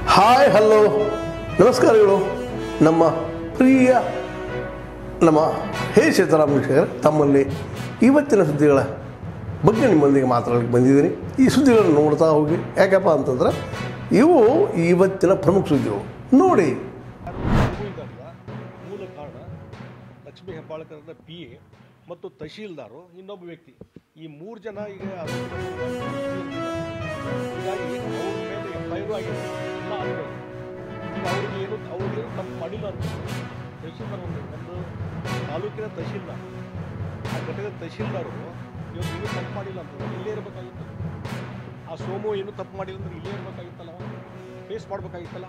Hi hello ನಮಸ್ಕಾರಗಳು. ನಮ್ಮ ಪ್ರಿಯ ನಮ್ಮ ಹೇ ಸೀತಾರಾಮ್ ವೀಕ್ಷಕರೇ, ತಮ್ಮಲ್ಲಿ ಇವತ್ತಿನ ಸುದ್ದಿಗಳ ಬಗ್ಗೆ ನಿಮ್ಮೊಂದಿಗೆ ಮಾತಾಡಲಿಕ್ಕೆ ಬಂದಿದ್ದೀನಿ. ಈ ಸುದ್ದಿಗಳನ್ನು ನೋಡ್ತಾ ಹೋಗಿ, ಯಾಕಪ್ಪ ಅಂತಂದ್ರೆ ಇವು ಇವತ್ತಿನ ಪ್ರಮುಖ ಸುದ್ದಿಗಳು ನೋಡಿ. ಮೂಲ ಕಾರಣ ಲಕ್ಷ್ಮೀ ಹೆಬ್ಬಾಳ್ಕರ್ ಪಿ ಎ ಮತ್ತು ತಹಶೀಲ್ದಾರು ಇನ್ನೊಬ್ಬ ವ್ಯಕ್ತಿ, ಈ ಮೂರು ಜನ ಈಗ ಹೀಗಾಗಿ ಅವ್ರ ಮೇಲೆ FIR ಆಗಿದೆ. ಎಲ್ಲ ಆಗ್ಬೋದು. ಈಗ ಅವ್ರಿಗೇನು ತಪ್ಪು ಮಾಡಿಲ್ಲ ಅಂತ ತಹಶೀಲ್ದಾರ್ ಒಂದು ತಾಲೂಕಿನ ತಹಶೀಲ್ದಾರ್, ಆ ಘಟಕದ ತಹಶೀಲ್ದಾರು ಇವತ್ತು ಇನ್ನೂ ತಪ್ಪು ಮಾಡಿಲ್ಲ ಅಂತ ಇಲ್ಲೇ ಇರಬೇಕಾಗಿತ್ತು. ಆ ಸೋಮು ಏನು ತಪ್ಪು ಮಾಡಿಲ್ಲ ಅಂದ್ರೆ ಇಲ್ಲೇ ಇರಬೇಕಾಗಿತ್ತಲ್ಲ, ಫೇಸ್ ಮಾಡಬೇಕಾಗಿತ್ತಲ್ಲ.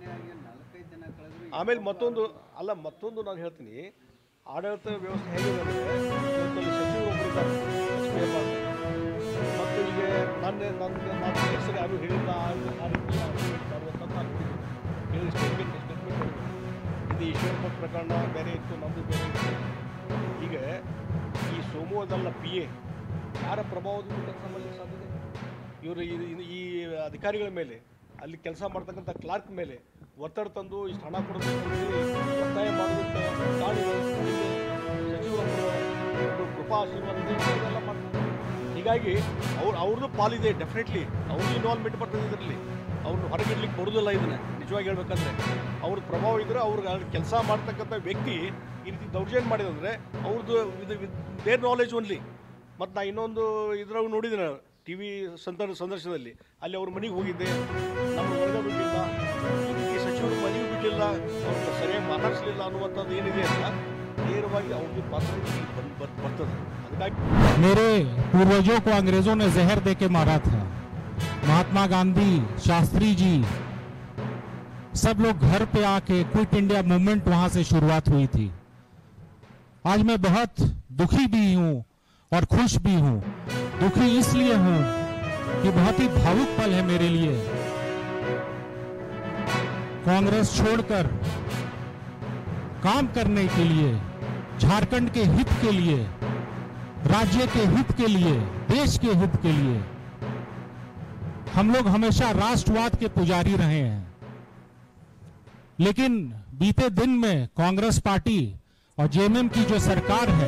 ಆಮೇಲೆ ಮತ್ತೊಂದು ನಾನು ಹೇಳ್ತೀನಿ, ಆಡಳಿತ ವ್ಯವಸ್ಥೆ ಹೇಗಿದೆ ಅಂದರೆ ಇವತ್ತಲ್ಲಿ ಸಚಿವರು ಒಬ್ಬರಿದ್ದಾರೆ ಲಕ್ಷ್ಮೀ ಹೆಬ್ಬಾಳ್ಕರ್, ಮತ್ತು ಈಗ ನನ್ನ ಹೆಸರು ಯಾರು ಹೇಳಿಲ್ಲ ಆ ರೀತಿ ಮಾಡುವಂಥ ನಾನು ನೋಡಿದ್ದೀನಿ. ಹೇಳಿ ಸ್ಟೇಟ್ಮೆಂಟ್ ನೋಡಿದ್ದೀನಿ. ಇದು ಈಶ್ವರಪ್ಪ ಪ್ರಕರಣ ಬೇರೆ ಇತ್ತು, ನಮ್ಮದು ಬೇರೆ ಇತ್ತು. ಈಗ ಈ ಸೋಮು ಅದಲ್ಲ ಪಿ ಎ ಯಾರ ಪ್ರಭಾವದಿಂದ ಕೆಲಸ ಮಾಡಲಿಕ್ಕೆ ಸಾಧ್ಯತೆ? ಇವರು ಈ ಅಧಿಕಾರಿಗಳ ಮೇಲೆ, ಅಲ್ಲಿ ಕೆಲಸ ಮಾಡ್ತಕ್ಕಂಥ ಕ್ಲಾರ್ಕ್ ಮೇಲೆ ಒತ್ತಡ ತಂದು ಇಷ್ಟು ಹಣ ಕೊಡಬೇಕು ಒತ್ತಾಯ ಮಾಡೋದಕ್ಕೆ ಸಚಿವರೊಬ್ಬರು ಒಂದು ಕೃಪಾ ಆಶೀರ್ವಾದ ಮಾಡ್ತಾರೆ. ಹೀಗಾಗಿ ಅವ್ರದ್ದು ಪಾಲಿದೆ, ಡೆಫಿನೆಟ್ಲಿ ಅವ್ರದ್ದು ಇನ್ವಾಲ್ವ್ಮೆಂಟ್ ಬರ್ತದೆ ಇದರಲ್ಲಿ. ಅವ್ರನ್ನ ಹೊರಗಿಡ್ಲಿಕ್ಕೆ ಬರೋದಿಲ್ಲ. ಇದನ್ನು ನಿಜವಾಗಿ ಹೇಳ್ಬೇಕಂದ್ರೆ ಅವ್ರದ್ದು ಪ್ರಭಾವ ಇದ್ದರೆ ಅವ್ರಿಗೆ ಕೆಲಸ ಮಾಡ್ತಕ್ಕಂಥ ವ್ಯಕ್ತಿ ಈ ರೀತಿ ದೌರ್ಜನ್ಯ ಮಾಡಿದಂದರೆ ಅವ್ರದ್ದು ದೇರ್ ನಾಲೆಜ್ ಓನ್ಲಿ. ಮತ್ತು ನಾ ಇನ್ನೊಂದು ಇದ್ರಾಗ ನೋಡಿದ್ದೀನಿ TV ಸಂದರ್ಶನದಲ್ಲಿ, ಅಲ್ಲಿ ಅವ್ರ ಮನೆಗೆ ಹೋಗಿದ್ದೆ, ನಮ್ಮ ಒಳಗೆ ಬಿಡಲಿಲ್ಲ, ಈ ಸಚಿವರು ಮನೆಗೂ ಬಿಡಲಿಲ್ಲ, ಅವ್ರನ್ನ ಸರಿಯಾಗಿ ಮಾತಾಡಿಸಲಿಲ್ಲ ಅನ್ನುವಂಥದ್ದು ಏನಿದೆ ಅಂತ ನೇರವಾಗಿ ಅವ್ರಿಗೆ ಪಾತ್ರ ಬರ್ತದೆ. ಅದಕ್ಕಾಗಿ मेरे पूर्वजों को अंग्रेजों ने जहर दे के मारा था। महात्मा गांधी, शास्त्री जी, सब लोग घर पे आके क्विट इंडिया मूवमेंट वहां से शुरुआत हुई थी। आज मैं बहुत दुखी भी हूं और खुश भी हूं। दुखी इसलिए हूं कि बहुत ही भावुक पल है मेरे लिए। कांग्रेस छोड़कर काम करने के लिए, झारखंड के हित के लिए, राज्य के हित के लिए, देश के हित के लिए हम लोग हमेशा राष्ट्रवाद के पुजारी रहे हैं। लेकिन बीते दिन में कांग्रेस पार्टी और जेएमएम की जो सरकार है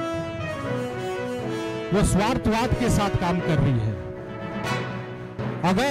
वो स्वार्थवाद के साथ काम कर रही है। अगर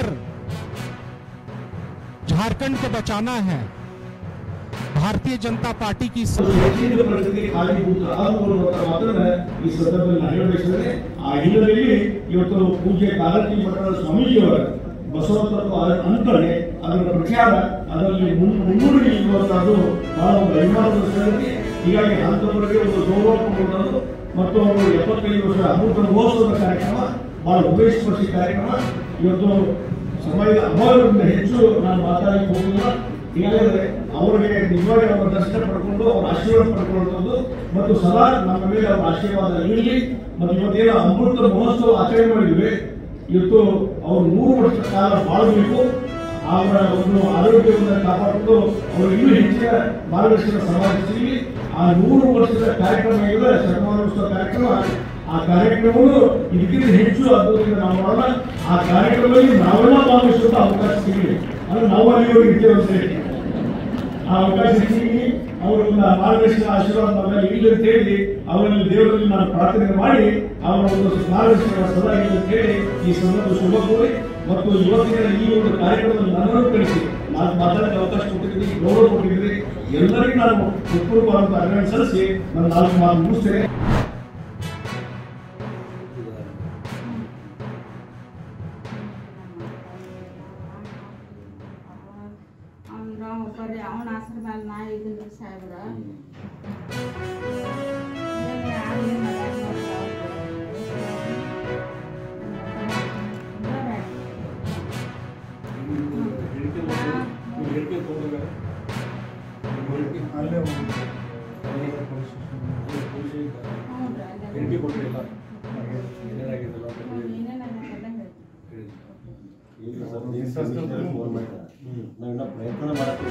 झारखंड को बचाना है, भारतीय जनता पार्टी की ಶೈಕ್ಷಣಿಕ ಪರಿಸ್ಥಿತಿ ಖಾಲಿಭೂತ ಆಗುವಂತ ಮಾತನ್ನ ಈ ಸಂದರ್ಭದಲ್ಲಿ ನಾನು ಹೇಳಬೇಕಿದ್ರೆ, ಆ ಹಿನ್ನೆಲೆಯಲ್ಲಿ ಇವತ್ತು ಪೂಜ್ಯ ಕಾಲಕಿ ಮಠದ ಸ್ವಾಮೀಜಿಯವರ ಬಸವತತ್ವ ಅನುಕರಣೆ, ಅದರ ಪ್ರಚಾರ, ಅದರಲ್ಲಿ ಮುನ್ನುಡಿ ಇರುವಂತಹದ್ದು ಬಹಳ ಒಂದು ಅಭಿಮಾನದ ಸಂಗತಿ. ಹೀಗಾಗಿ ಅಂತವರಿಗೆ ಒಂದು ಗೌರವ ಕೊಡುವುದು ಮತ್ತು ಅವರು 75 ವರ್ಷ ಅಮೃತ ಮಹೋತ್ಸವದ ಕಾರ್ಯಕ್ರಮ ಬಹಳ ಉದ್ದೇಶಪಡಿಸಿದ ಕಾರ್ಯಕ್ರಮ. ಇವತ್ತು ಸಮಯದ ಅಭಾವದಿಂದ ಹೆಚ್ಚು ನಾನು ಮಾತಾಡಲಿಕ್ಕೆ ಹೋಗುವುದಿಲ್ಲ. ಹೀಗಾದರೆ ಅವರಿಗೆ ನಿಜವಾಗಿ ಅವರ ದರ್ಶನ ಪಡ್ಕೊಂಡು ಅವರ ಆಶೀರ್ವಾದ ಪಡ್ಕೊಳ್ಳುವಂಥದ್ದು ಮತ್ತು ಸದಾ ನಮ್ಮ ಮೇಲೆ ಅವರ ಆಶೀರ್ವಾದ ಇರಲಿ. ಮತ್ತು ಇವತ್ತೇನು ಅಮೃತ ಮಹೋತ್ಸವ ಆಚರಣೆ ಮಾಡಿದ್ವಿ, ಇವತ್ತು ಅವರು 100 ವರ್ಷದ ಕಾಲ ಬಾಳಬೇಕು, ಅವರ ಒಂದು ಆರೋಗ್ಯವನ್ನು ಕಾಪಾಡಿಕೊಂಡು ಅವರು ಇನ್ನೂ ಹೆಚ್ಚಿನ ಮಾರ್ಗದರ್ಶನ ಸಮಾಜ ಸಿಗಲಿ. ಆ 100 ವರ್ಷದ ಕಾರ್ಯಕ್ರಮ ಇದೆ, ಶತಮಾನೋತ್ಸವ ಕಾರ್ಯಕ್ರಮ. ಆ ಕಾರ್ಯಕ್ರಮವನ್ನು ಇದಕ್ಕಿಂತ ಹೆಚ್ಚು ಅದ್ಭುತದಿಂದ ನಾವು ಮಾಡೋಣ. ಆ ಕಾರ್ಯಕ್ರಮದಲ್ಲಿ ನಾವೆಲ್ಲ ಭಾಗವಹಿಸುವಂತ ಅವಕಾಶ ಸಿಗಲಿ. ಅಂದ್ರೆ ನಾವು ಅಲ್ಲಿವರೆಗೆ ಇರ್ತೇವೆ ಅಂತ ಹೇಳಿ ಆ ಅವಕಾಶ ಸಿಗಿ ಅವರ ಮಾರ್ಗದರ್ಶನ ಆಶೀರ್ವಾದ ನಮ್ಮಲ್ಲಿ ಇಲ್ಲ ಅಂತ ಹೇಳಿ ಅವರಲ್ಲಿ ದೇವರಲ್ಲಿ ನಾನು ಪ್ರಾರ್ಥನೆ ಮಾಡಿ ಅವರ ಒಂದು ಮಾರ್ಗದರ್ಶನ ಸದಾ ಇಲ್ಲ ಅಂತ ಹೇಳಿ ಈ ಸಂದರ್ಭ ಶುಭ ಕೋರಿ ಮತ್ತು ಇವತ್ತಿನ ಈ ಒಂದು ಕಾರ್ಯಕ್ರಮದಲ್ಲಿ ನನ್ನನ್ನು ಕಳಿಸಿ ನಾನು ಮಾತಾಡಕ್ಕೆ ಅವಕಾಶ ಕೊಟ್ಟಿದ್ದೀನಿ, ಗೌರವ ಕೊಟ್ಟಿದ್ದೀನಿ. ಎಲ್ಲರಿಗೂ ನಾನು ಉತ್ಪೂರ್ವವಾದಂತ ಅಭಿನಂದನೆ ಸಲ್ಲಿಸಿ ನನ್ನ 4 ಮಾತು ಮುಗಿಸ್ತೇನೆ. ಅವನ ಆಸರ ಮೇಲೆ ನಾ ಇದ್ದೀನಿ ಸಾಹೇಬ್ರ. ಪ್ರಯತ್ನ ಮಾಡಕ್ಕೆ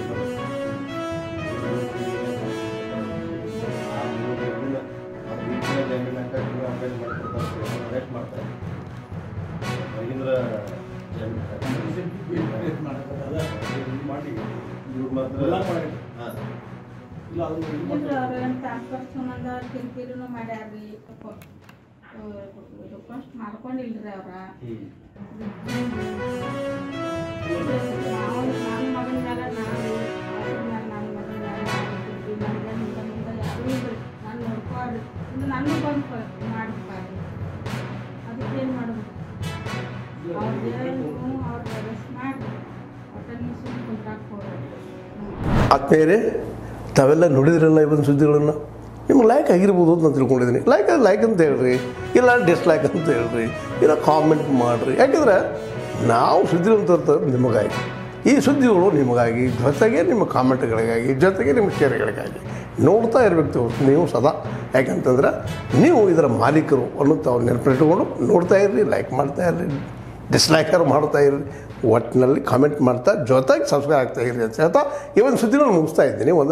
ಅರೆಸ್ಟ್ ಮಾಡ್ತಾರೆ. ರವೀಂದ್ರ ಮಾಡಿ ಇವ್ರು ಮಾತ್ರ ಬ್ಲಾಕ್ ಮಾಡಿ ಹಾಂ ಇಲ್ಲ ಅದನ್ನು ಇದು ಇಲ್ರಿ ಮಾಡ್ತಾರೆ. ಅವ್ರು ಏನು ಟ್ರಾನ್ಸ್ಫರ್ ಸಂಬಂಧ ಕಿರಿಕಿರಿನೂ ಮಾಡ್ಯಾರ್ರಿ ರಿಕ್ವೆಸ್ಟ್ ಮಾಡ್ಕೊಂಡಿಲ್ರಿ ಅವ್ರ ನನ್ನ ಮಗನ ಮೇಲೆ ನಾನು ನನ್ನ ಮಗನ ಮೇಲೆ ನನಗೆ ಹಿಂದೆ ಯಾರೂ ಇಲ್ರಿ ನಾನು ನೋಡ್ಕೊಳ್ರಿ ಇದು ನನಗೂ ಬಂದು ಮಾಡಿಸ್ಬಾರ್ದು ಅದಕ್ಕೇನು ಮಾಡೋದು ಅವ್ರಿಗೆ ಅರೆಸ್ಟ್ ಮಾಡಿ ಒಟ್ಟಲ್ಲಿ ಸುಮ್ಮನೆ ಕುಂತಾಕ್ ಹೋಗ್ರಿ. ಆತ್ಮೀಯರೇ, ತಾವೆಲ್ಲ ನೋಡಿದ್ರಲ್ಲ ಇವತ್ತು ಸುದ್ದಿಗಳನ್ನು ನಿಮ್ಗೆ ಲೈಕ್ ಆಗಿರ್ಬೋದು ಅಂತ ನಾನು ತಿಳ್ಕೊಂಡಿದ್ದೀನಿ. ಲೈಕ್ ಅಂತ ಹೇಳ್ರಿ, ಇಲ್ಲ ಡಿಸ್ಲೈಕ್ ಅಂತ ಹೇಳ್ರಿ, ಇಲ್ಲ ಕಾಮೆಂಟ್ ಮಾಡಿರಿ. ಯಾಕೆಂದ್ರೆ ನಾವು ಸುದ್ದಿಗಳನ್ನು ತರ್ತಾರೆ ನಿಮಗಾಗಿ, ಈ ಸುದ್ದಿಗಳು ನಿಮಗಾಗಿ, ಜೊತೆಗೆ ನಿಮ್ಮ ಕಾಮೆಂಟ್ಗಳಿಗಾಗಿ, ಜೊತೆಗೆ ನಿಮ್ಮ ಶೇರ್ಗಳಿಗಾಗಿ ನೋಡ್ತಾ ಇರಬೇಕು ಹೊರತು ನೀವು ಸದಾ. ಯಾಕಂತಂದ್ರೆ ನೀವು ಇದರ ಮಾಲೀಕರು ಅನ್ನೋ ತಾವು ನೆನಪಿಟ್ಕೊಂಡು ನೋಡ್ತಾ ಇರ್ರಿ, ಲೈಕ್ ಮಾಡ್ತಾ ಇರ್ರಿ, ಡಿಸ್ಲೈಕರ್ ಮಾಡ್ತಾ ಇರ್ರಿ, ಒಟ್ಟಿನಲ್ಲಿ ಕಾಮೆಂಟ್ ಮಾಡ್ತಾ ಜೊತೆಗೆ ಸಬ್ಸ್ಕ್ರೈಬ್ ಆಗ್ತಾ ಇರ್ರಿ ಅಂತ ಹೇಳ್ತಾ ಈ ಒಂದು ಸುದ್ದಿಗಳನ್ನು ಮುಗಿಸ್ತಾ ಇದ್ದೀನಿ.